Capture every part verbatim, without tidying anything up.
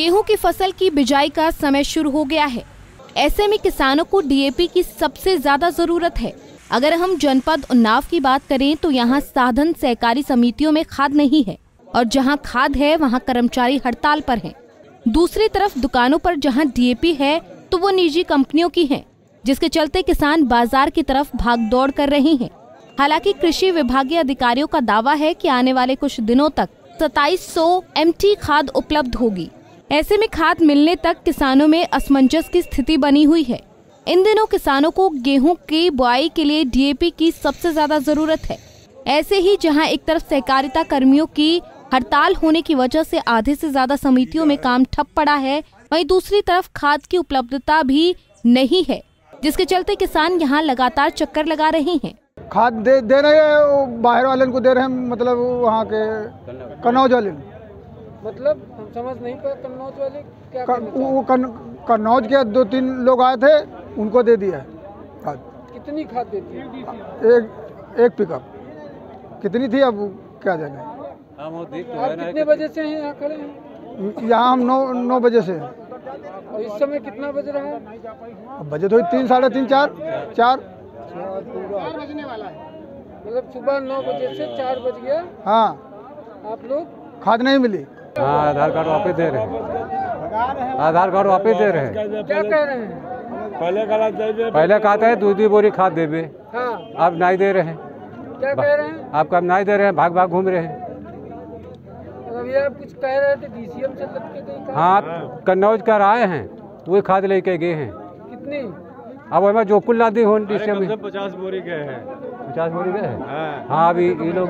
गेहूं की फसल की बिजाई का समय शुरू हो गया है। ऐसे में किसानों को डी ए पी की सबसे ज्यादा जरूरत है। अगर हम जनपद उन्नाव की बात करें तो यहाँ साधन सहकारी समितियों में खाद नहीं है और जहाँ खाद है वहाँ कर्मचारी हड़ताल पर हैं। दूसरी तरफ दुकानों पर जहाँ डी ए पी है तो वो निजी कंपनियों की है, जिसके चलते किसान बाजार की तरफ भाग दौड़ कर रहे हैं। हालांकि कृषि विभागीय अधिकारियों का दावा है कि आने वाले कुछ दिनों तक सत्ताईस सौ एम टी खाद उपलब्ध होगी। ऐसे में खाद मिलने तक किसानों में असमंजस की स्थिति बनी हुई है। इन दिनों किसानों को गेहूं की बुआई के लिए डी ए पी की सबसे ज्यादा जरूरत है। ऐसे ही जहां एक तरफ सहकारिता कर्मियों की हड़ताल होने की वजह से आधे से ज्यादा समितियों में काम ठप पड़ा है, वहीं दूसरी तरफ खाद की उपलब्धता भी नहीं है, जिसके चलते किसान यहां लगातार चक्कर लगा रहे हैं। खाद दे दे रहे हैं, बाहर वाले को दे रहे हैं, मतलब वहाँ के कन्नौज वाले। मतलब हम समझ नहीं पाए कन्नौज वाले क्या कर, वो कन, कन्नौज के दो तीन लोग आए थे, उनको दे दिया है खाद। कितनी खाद देती है? एक एक पिकअप। कितनी थी अब क्या जाने। आप कितने बजे से हैं यहाँ खड़े हैं? यहाँ हम नौ नौ बजे से। और इस समय कितना बज रहा है? अब बजे तो तीन साढ़े तीन चार चार बजने वाला है। मतलब सुबह नौ बजे से चार बज गया। हाँ, आप लोग खाद नहीं मिली। हाँ, आधार कार्ड वापस दे रहे हैं। आधार कार्ड वापस दे रहे हैं। क्या कह रहे हैं? पहले पहले कहते हैं दूधी बोरी खाद देवे। हाँ, अब नहीं दे रहे हैं। क्या कह रहे हैं? आपका अब नहीं दे रहे हैं, भाग भाग घूम रहे हैं। अभी आप कुछ कह रहे थे डी सी एम से लटके गई। हाँ, कन्नौज कर आए हैं, वही खाद लेके गए हैं। कितनी? अब हमें जो कुल लादी हो में पचास बोरी गए हैं। पचास बोरी गए हैं। हाँ, हाँ, अभी ये लोग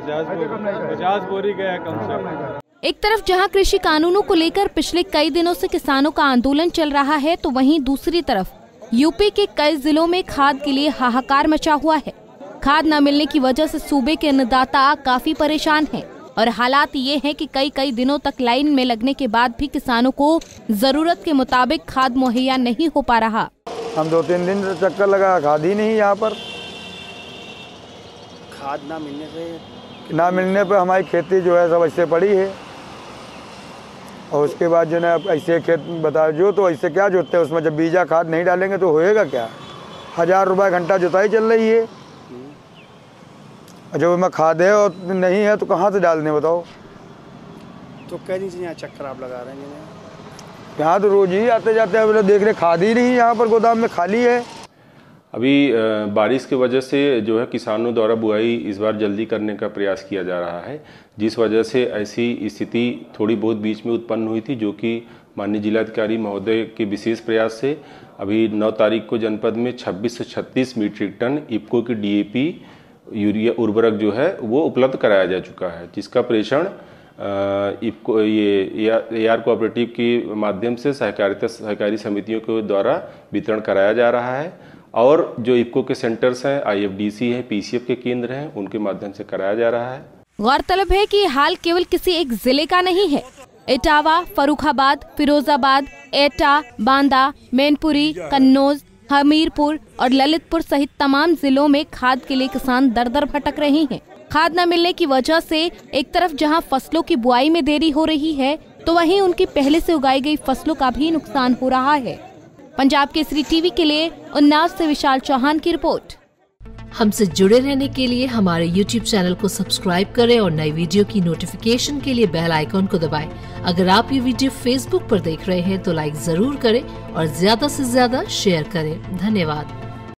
पचास बोरी गए हैं कम से कम। एक तरफ जहां कृषि कानूनों को लेकर पिछले कई दिनों से किसानों का आंदोलन चल रहा है, तो वहीं दूसरी तरफ यूपी के कई जिलों में खाद के लिए हाहाकार मचा हुआ है। खाद न मिलने की वजह से सूबे के अन्नदाता काफी परेशान हैं और हालात ये हैं कि कई कई दिनों तक लाइन में लगने के बाद भी किसानों को जरूरत के मुताबिक खाद मुहैया नहीं हो पा रहा। हम दो तीन दिन से चक्कर लगा, खाद ही नहीं यहाँ पर। खाद ना मिलने से ना मिलने पे हमारी खेती जो है सब ऐसे पड़ी है। और उसके बाद जो है ऐसे खेत बता जो तो ऐसे क्या जोतते हैं, उसमें जब बीजा खाद नहीं डालेंगे तो होएगा क्या। हजार रुपये घंटा जुताई चल रही है, जब में खाद है और नहीं है तो कहाँ से डालने बताओ। तो कई दिन से यहाँ चक्कर आप लगा रहे हैं? यहाँ तो रोज ही आते जाते हैं, देख रहे खाद ही नहीं यहाँ पर, गोदाम में खाली है। अभी बारिश की वजह से जो है किसानों द्वारा बुआई इस बार जल्दी करने का प्रयास किया जा रहा है, जिस वजह से ऐसी स्थिति थोड़ी बहुत बीच में उत्पन्न हुई थी, जो कि माननीय जिलाधिकारी महोदय के विशेष प्रयास से अभी नौ तारीख को जनपद में छब्बीस से छत्तीस मीट्रिक टन इफ्को की डी ए पी यूरिया उर्वरक जो है वो उपलब्ध कराया जा चुका है, जिसका प्रेषण इफ्को ये ए आर कोऑपरेटिव के माध्यम से सहकारिता सहकारी समितियों के द्वारा वितरण कराया जा रहा है। और जो इफ्को के सेंटर्स हैं, आई एफ डी सी है, पी सी एफ के केंद्र हैं, उनके माध्यम से कराया जा रहा है। गौरतलब है कि हाल केवल किसी एक जिले का नहीं है। इटावा, फर्रुखाबाद, फिरोजाबाद, एटा, बांदा, मैनपुरी, कन्नौज, हमीरपुर और ललितपुर सहित तमाम जिलों में खाद के लिए किसान दर दर भटक रहे हैं। खाद न मिलने की वजह से एक तरफ जहां फसलों की बुआई में देरी हो रही है, तो वहीं उनकी पहले से उगाई गई फसलों का भी नुकसान हो रहा है। पंजाब केसरी टीवी के लिए उन्नाव से विशाल चौहान की रिपोर्ट। हमसे जुड़े रहने के लिए हमारे यूट्यूब चैनल को सब्सक्राइब करें और नई वीडियो की नोटिफिकेशन के लिए बेल आइकॉन को दबाएं। अगर आप ये वीडियो फेसबुक पर देख रहे हैं तो लाइक जरूर करें और ज्यादा से ज्यादा शेयर करें। धन्यवाद।